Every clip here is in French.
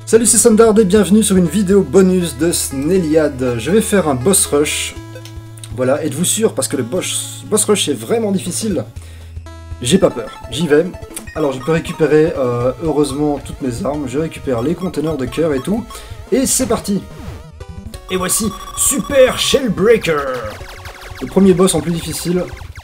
Salut, c'est Sandard et bienvenue sur une vidéo bonus de Sneliad. Je vais faire un boss rush. Voilà, êtes-vous sûr? Parce que le boss rush est vraiment difficile. J'ai pas peur, j'y vais. Alors je peux récupérer heureusement toutes mes armes. Je récupère les conteneurs de cœur et tout. Et c'est parti. Et voici Super Shellbreaker. Le premier boss en plus difficile.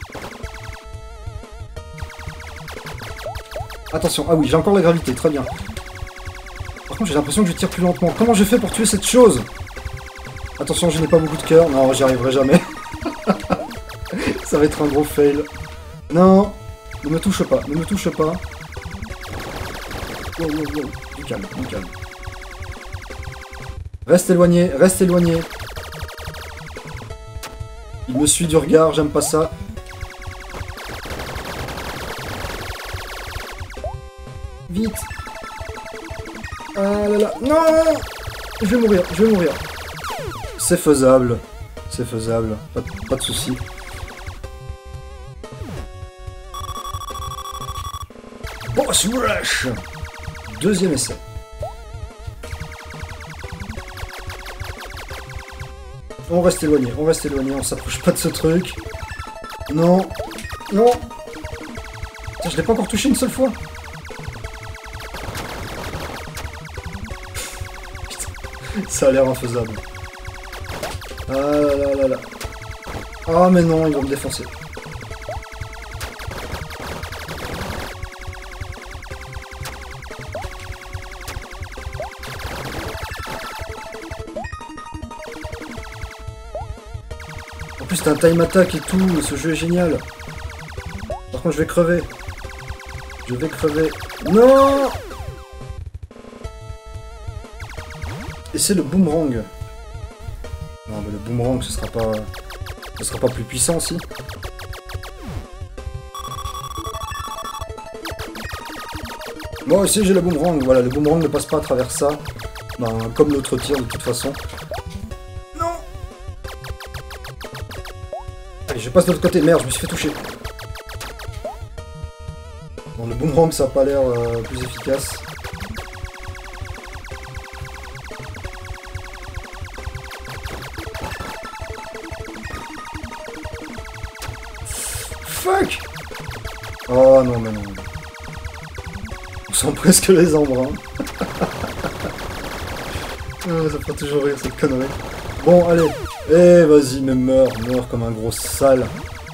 Attention, ah oui, j'ai encore la gravité, très bien. Par contre, j'ai l'impression que je tire plus lentement. Comment je fais pour tuer cette chose? Attention, je n'ai pas beaucoup de cœur. Non, j'y arriverai jamais. Ça va être un gros fail. Non, ne me touche pas, ne me touche pas. Wow, wow, wow. Du calme, du calme. Reste éloigné, reste éloigné. Il me suit du regard, j'aime pas ça. Vite. Ah là là, non! Je vais mourir, je vais mourir. C'est faisable, pas de soucis. Boss Rush! Deuxième essai. On reste éloigné, on s'approche pas de ce truc. Non, non! Putain, je l'ai pas encore touché une seule fois. Ça a l'air infaisable. Ah là là là là. Ah mais non, ils vont me défoncer. En plus t'as un time attack et tout, ce jeu est génial. Par contre je vais crever. Je vais crever. Non! Et c'est le boomerang. Non mais le boomerang ce sera pas plus puissant si. Moi aussi j'ai le boomerang, voilà, le boomerang ne passe pas à travers ça. Ben, comme l'autre tir de toute façon. Non. Allez, je passe de l'autre côté, merde, je me suis fait toucher. Bon, le boomerang ça a pas l'air plus efficace. Fuck! Oh non mais non. On sent presque les embruns. Oh, ça fera toujours rire cette connerie. Bon allez. Eh vas-y mais meurs comme un gros sale.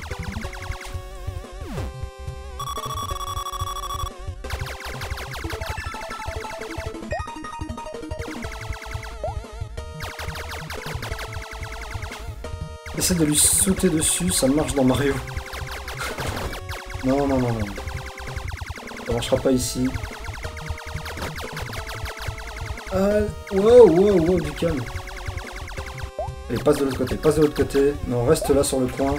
Essaie de lui sauter dessus, ça marche dans Mario. Non, non, non, non. Ça marchera pas ici. Wow, wow, wow, du calme. Allez, passe de l'autre côté, passe de l'autre côté. Non, reste là sur le coin.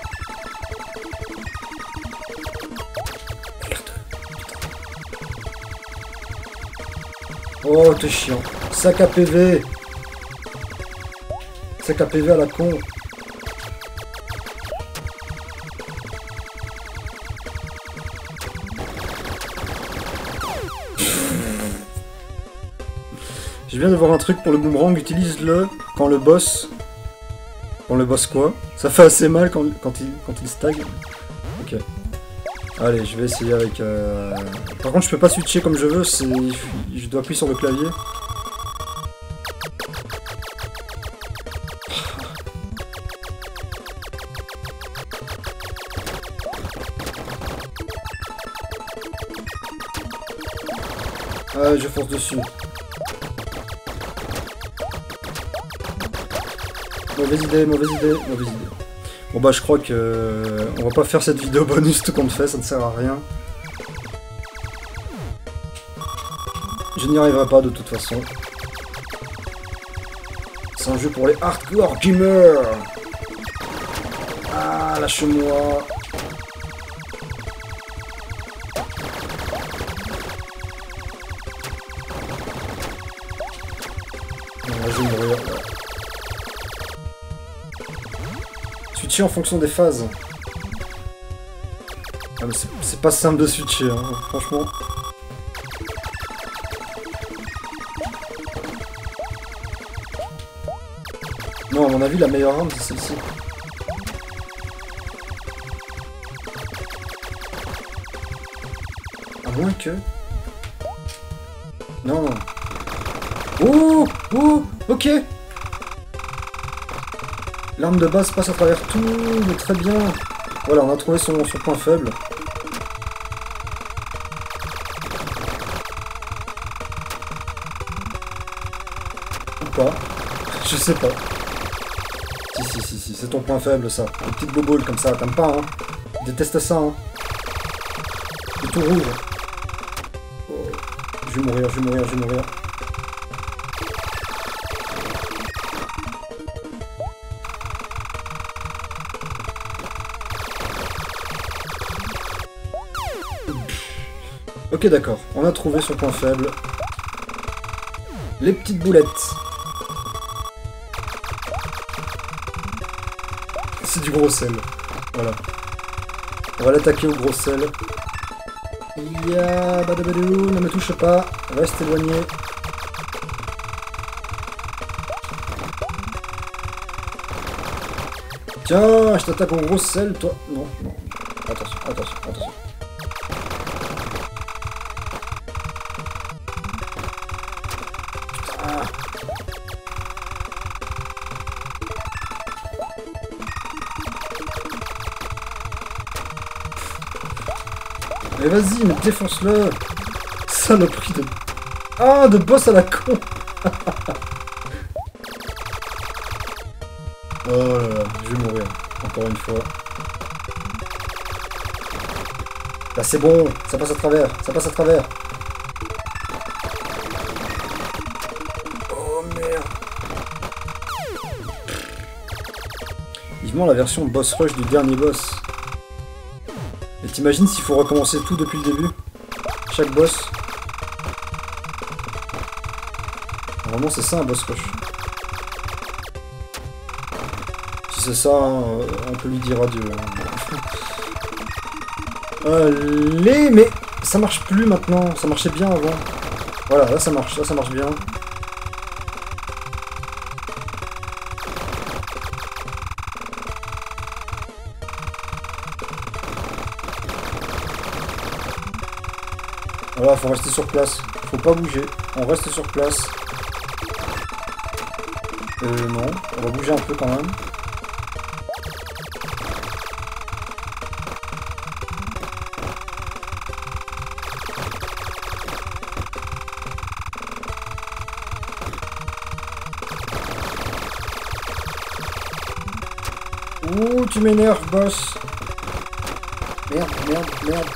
Oh, t'es chiant. Sac à PV. Sac à PV à la con. Je viens de voir un truc pour le boomerang, utilise-le quand le boss... Quand le boss quoi? Ça fait assez mal quand il stagne. Ok. Allez, je vais essayer avec... Par contre, je peux pas switcher comme je veux, je dois appuyer sur le clavier. Ah, je force dessus. Mauvaise idée, mauvaise idée, mauvaise idée. Bon bah je crois que on va pas faire cette vidéo bonus tout compte fait, ça ne sert à rien. Je n'y arriverai pas de toute façon. C'est un jeu pour les hardcore gamers. Ah, lâche-moi. Je vais mourir. Switcher en fonction des phases. Ah, mais c'est pas simple de switcher, hein, franchement. Non, à mon avis, la meilleure arme, c'est celle-ci. À moins que... Non, non. Oh! Oh! Ok! L'arme de base passe à travers tout, mais très bien. Voilà, on a trouvé son point faible. Ou pas. Je sais pas. Si, c'est ton point faible, ça. Une petite boboule comme ça, t'aimes pas, hein? Je déteste ça, hein? C'est tout rouge. Oh. Je vais mourir, je vais mourir, je vais mourir. Ok, d'accord. On a trouvé son point faible. Les petites boulettes. C'est du gros sel. Voilà. On va l'attaquer au gros sel. Ya badabadou, ne me touche pas. Reste éloigné. Tiens, je t'attaque au gros sel, toi. Non, non. Attention, attention, attention. Mais vas-y, mais défonce-le. Saloperie de... Ah, de boss à la con. Oh là là, je vais mourir. Encore une fois. Là, c'est bon. Ça passe à travers. Ça passe à travers. Oh merde. Vivement la version boss rush du dernier boss. Et t'imagines s'il faut recommencer tout depuis le début? Chaque boss? Vraiment c'est ça un boss rush. Si c'est ça, hein, on peut lui dire adieu. Allez, mais ça marche plus maintenant, ça marchait bien avant. Voilà, là ça marche bien. Voilà, faut rester sur place. Faut pas bouger. On reste sur place. Non. On va bouger un peu quand même. Ouh, tu m'énerves, boss. Merde, merde, merde.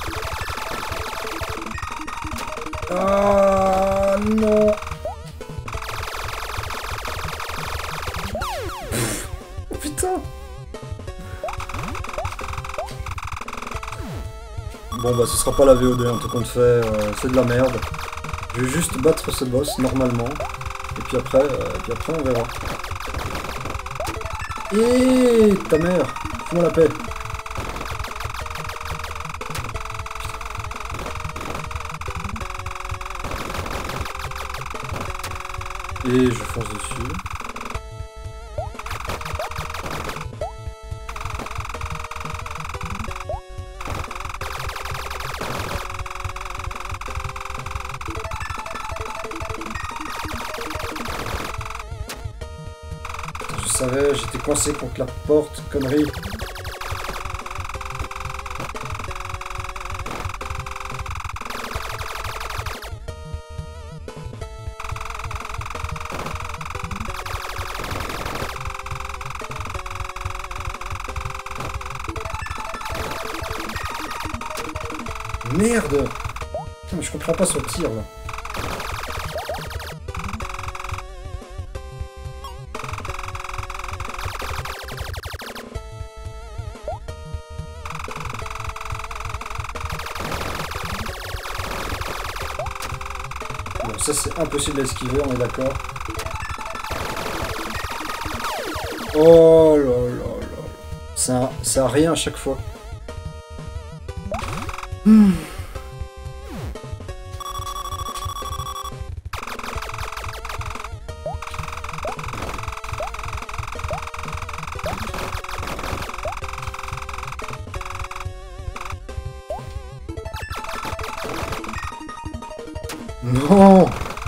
Ah non. Oh putain. Bon bah ce sera pas la VOD en tout compte fait, c'est de la merde. Je vais juste battre ce boss normalement. Et puis après on verra. Et ta mère, fous-moi la paix. Et je fonce dessus. Je savais, j'étais coincé contre la porte, connerie. Merde! Putain, mais je comprends pas ce tir là. Bon, ça c'est impossible à esquiver, on est d'accord. Oh là là là. Ça a rien à chaque fois. Non.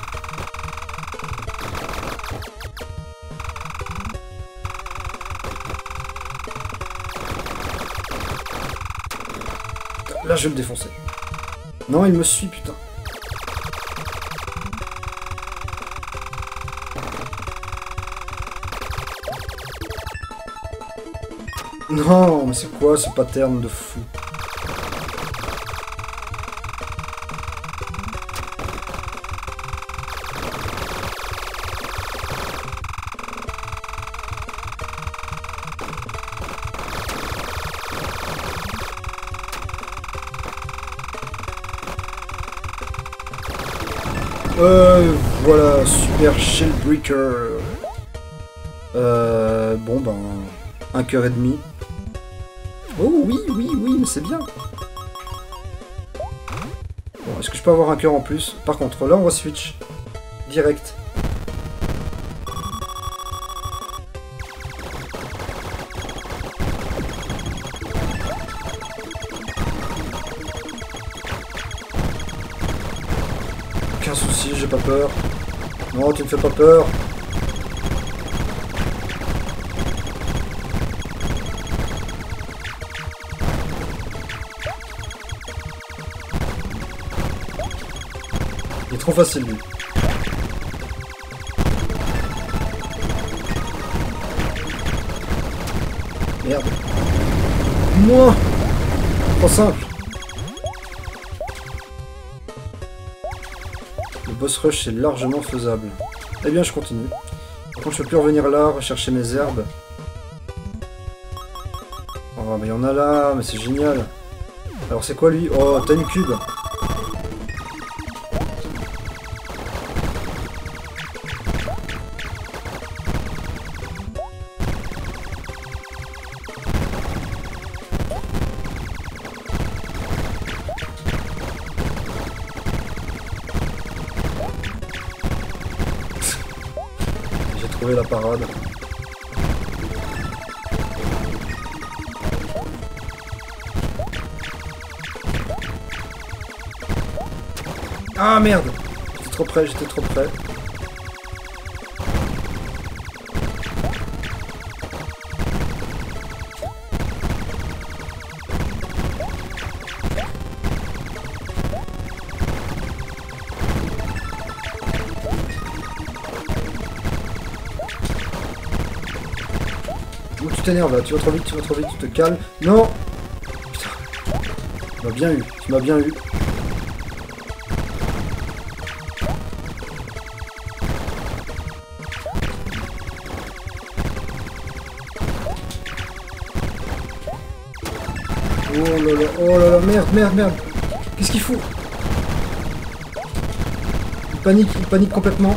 Là, je vais le défoncer. Non, il me suit, putain. Non, mais c'est quoi ce pattern de fou? Voilà, super Shellbreaker. Bon ben, un cœur et demi. Oh oui, oui, oui, mais c'est bien. Bon, est-ce que je peux avoir un cœur en plus? Par contre, là on va switch. Direct. Aucun souci, j'ai pas peur. Non, tu me fais pas peur. Il est trop facile, lui. Merde. Moi. Trop simple. Le boss rush est largement faisable. Eh bien, je continue. Par contre, je peux plus revenir là, rechercher mes herbes. Oh, mais il y en a là, mais c'est génial. Alors, c'est quoi, lui? Oh, Time Cube. La parade. Ah merde! J'étais trop près, j'étais trop près. Tu t'énerves là, tu vas trop vite, tu te calmes. Non! Putain. Tu m'as bien eu, tu m'as bien eu. Oh là là, merde, merde, merde. Qu'est-ce qu'il fout? Il panique complètement.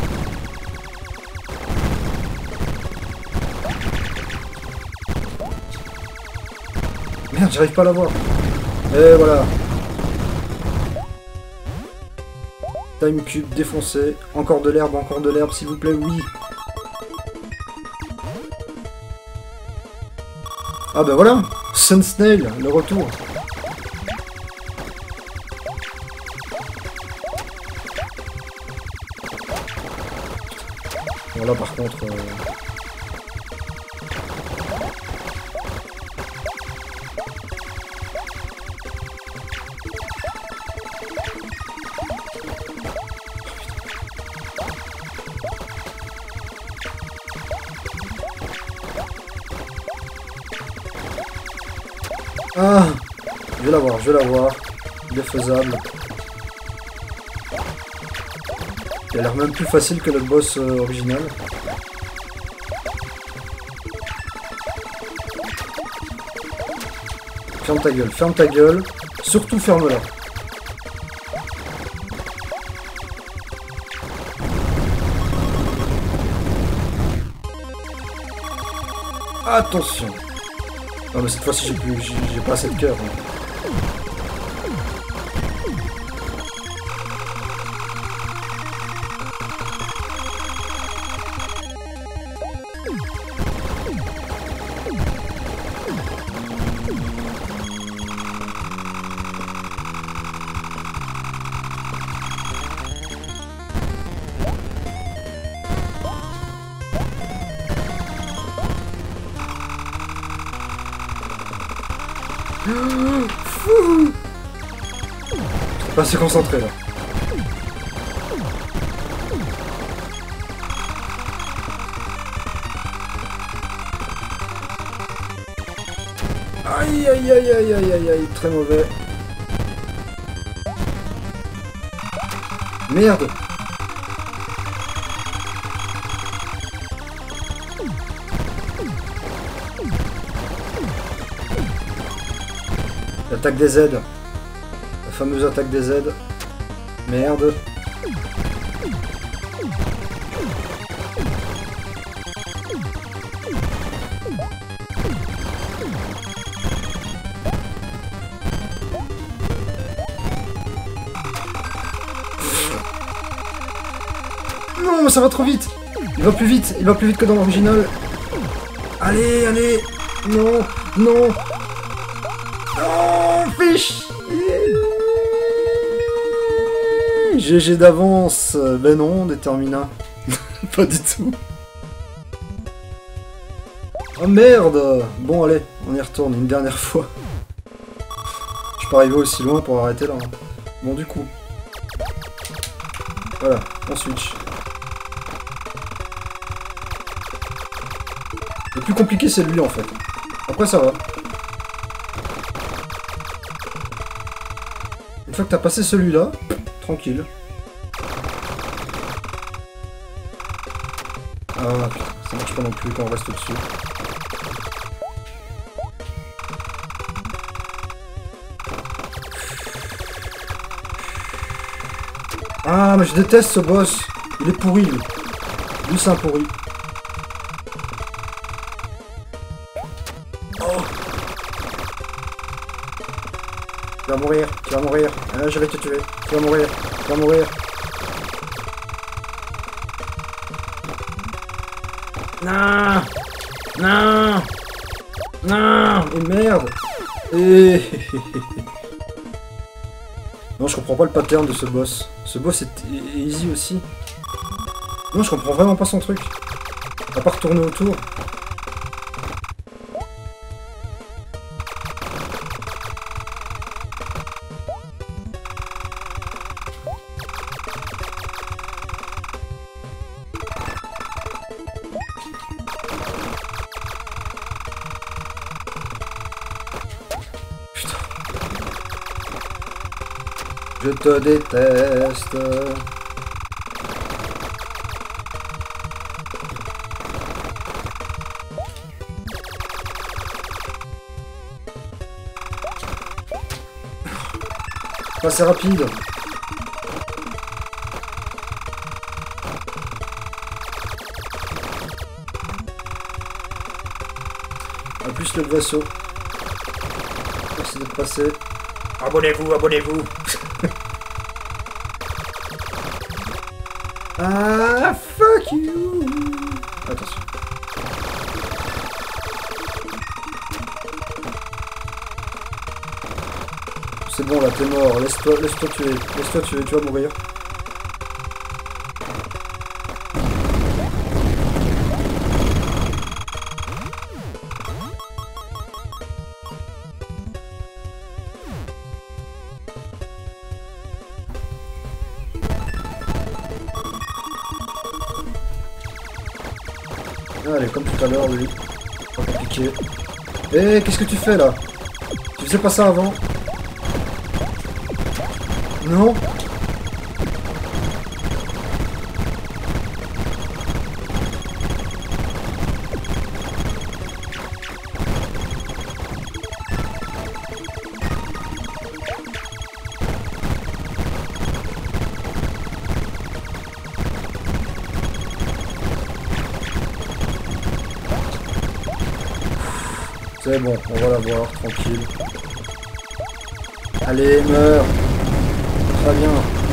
Merde, j'arrive pas à la voir. Et voilà. Time Cube défoncé. Encore de l'herbe, s'il vous plaît, oui. Ah bah voilà. Sun Snail, le retour. Voilà, par contre... Ah, je vais l'avoir. Il est faisable. Il a l'air même plus facile que le boss original. Ferme ta gueule. Surtout ferme-la. Attention. Non mais cette fois-ci j'ai pas assez de cœur. Hein. Fou. J'étais pas assez concentré là. Aïe aïe aïe aïe aïe aïe aïe, très mauvais. Merde. L'attaque des Z. La fameuse attaque des Z. Merde. Non, ça va trop vite. Il va plus vite que dans l'original. Allez, allez. Non, non. Non, fiche. GG d'avance. Ben non, détermina. Pas du tout. Oh merde. Bon, allez, on y retourne une dernière fois. Je suis pas arrivé aussi loin pour arrêter là. Bon, du coup. Voilà, on switch. Le plus compliqué, c'est lui, en fait. Après, ça va. Une fois que t'as passé celui-là, tranquille. Ah, putain, ça marche pas non plus quand on reste dessus. Ah, mais je déteste ce boss. Il est pourri, lui. Lui, c'est un pourri. Tu vas mourir, tu vas mourir. Ah, je vais te tuer. Tu vas mourir, tu vas mourir. Non, non, non, et merde. Et... non, je comprends pas le pattern de ce boss. Ce boss est easy aussi. Non, je comprends vraiment pas son truc. À part tourner autour. Je te déteste. Pas assez rapide. En plus le vaisseau. Merci d'être passé. Abonnez-vous, abonnez-vous. Ah, fuck you. Attention. C'est bon là, t'es mort. Laisse-toi tuer. Laisse-toi tuer, tu vas mourir. Allez, comme tout à l'heure, lui. Pas compliqué. Eh, qu'est-ce que tu fais là? Tu faisais pas ça avant? Non? C'est bon, on va la voir, tranquille. Allez, meurs. Très bien.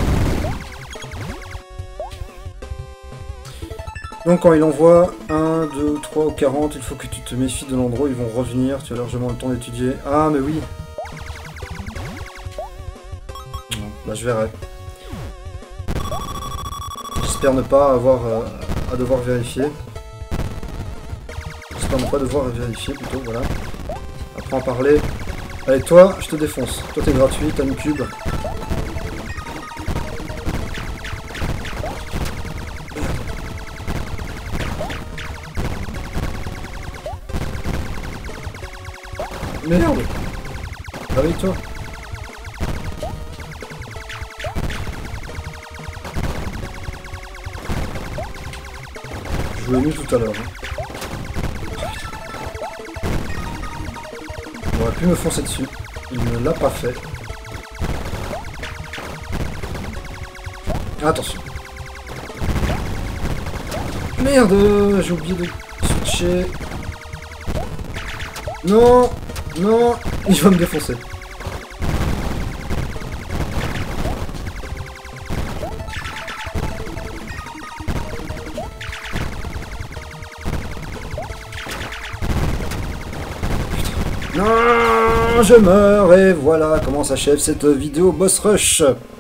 Donc quand il envoie 1, 2, 3 ou 40, il faut que tu te méfies de l'endroit où ils vont revenir. Tu as largement le temps d'étudier. Ah, mais oui. Non, bah je verrai. J'espère ne pas avoir à devoir vérifier. J'espère ne pas devoir vérifier plutôt, voilà. Après en parler. Allez, toi, je te défonce. Toi, t'es gratuit, t'as une cube. Merde! Réveille-toi. Je jouais mieux tout à l'heure. Hein. Il aurait pu me foncer dessus. Il ne l'a pas fait. Attention. Merde! J'ai oublié de switcher. Non! Non! Il va me défoncer. Non, je meurs et voilà comment s'achève cette vidéo boss rush.